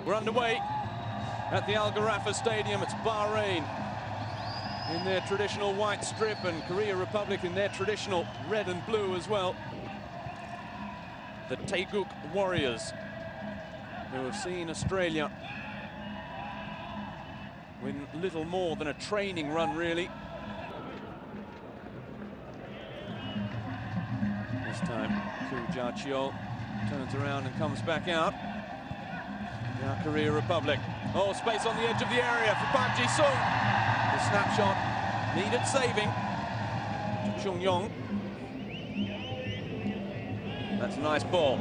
We're underway at the Al Gharafa Stadium. It's Bahrain in their traditional white strip and Korea Republic in their traditional red and blue as well. The Taeguk Warriors, who have seen Australia win little more than a training run, really. This time, Koo Jia-cheol turns around and comes back out. Now Korea Republic. Oh, space on the edge of the area for Park Ji-sung. The snapshot needed saving. Chung Yong. That's a nice ball.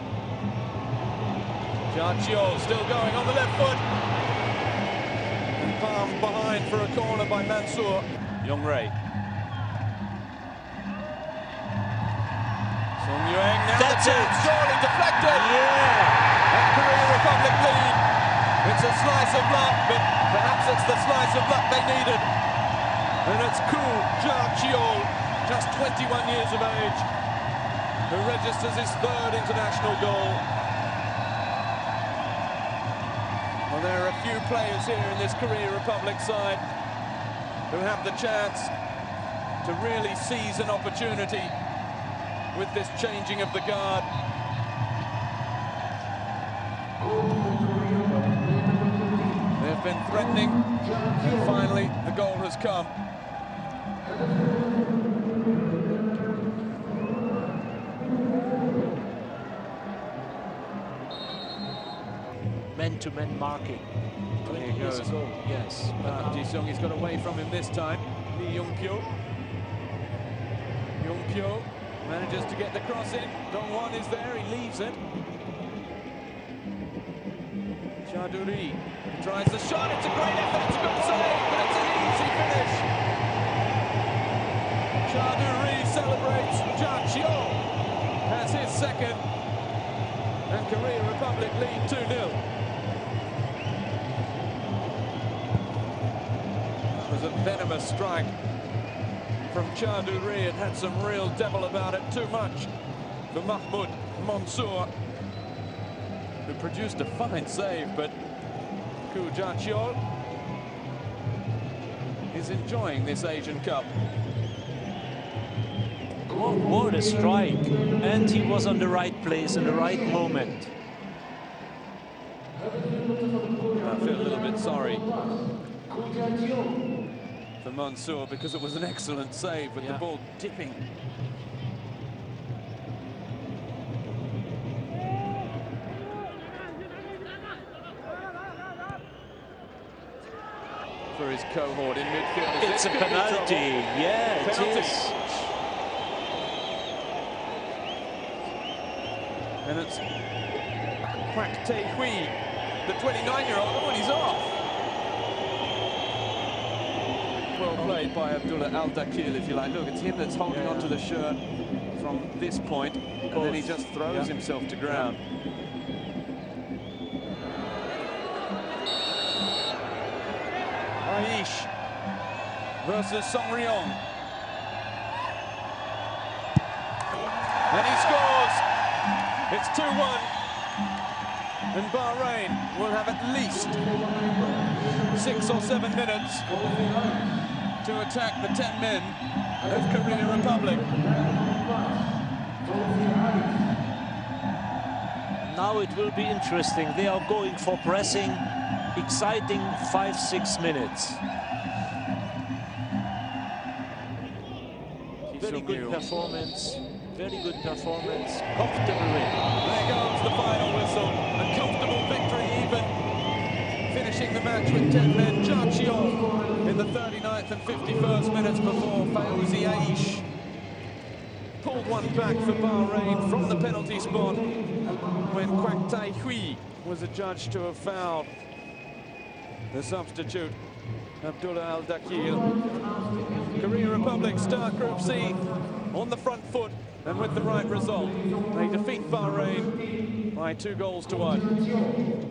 Jia-cheol still going on the left foot. And palmed behind for a corner by Mansour. Yong-rae. Sung Yueng, now that's the it. chance, surely deflected. Yeah. And Korea Republic lead. It's a slice of luck, but perhaps it's the slice of luck they needed. And it's Koo Jia-cheol, just 21 years of age, who registers his third international goal. Well, there are a few players here in this Korea Republic side who have the chance to really seize an opportunity with this changing of the guard. They've been threatening, and finally the goal has come. Man-to-man marking. There he goes. Yes. Ji-sung, he's got away from him this time. Lee Yong-pyo. Yong-pyo manages to get the cross in. Dong-won is there, he leaves it. Chaduri tries the shot, it's a great effort, it's a good save, but it's an easy finish. Chaduri celebrates, Jia-cheol has his second, and Korea Republic lead 2-0. That was a venomous strike from Chaduri. It had some real devil about it, too much for Mahmoud Mansour, who produced a fine save, but Koo Jia-cheol is enjoying this Asian Cup. What a strike. And he was on the right place in the right moment. I feel a little bit sorry for Mansour because it was an excellent save with the ball dipping. For his cohort in midfield. It's a penalty. Yeah, Penalty. it is. And it's Kwak Tae-hui, the 29-year-old. Oh, and he's off. Well played by Abdullah Al-Dakhil, if you like. Look, it's him that's holding onto the shirt from this point, and then he just throws himself to ground. Aish versus Song Ryong. And he scores! It's 2-1. And Bahrain will have at least 6 or 7 minutes to attack the 10 men of Korea Republic. Now it will be interesting. They are going for pressing. Exciting 5-6 minutes. Very good performance. Very good performance. Comfortable win. There goes the final whistle. A comfortable victory even. Finishing the match with 10 men. Jia-cheol in the 39th and 51st minutes before Fauzi Aish pulled one back for Bahrain from the penalty spot when Kwak Tae-hui was adjudged to have fouled the substitute, Abdullah Al-Dakhil. Korea Republic start Group C on the front foot, and with the right result, they defeat Bahrain by 2-1.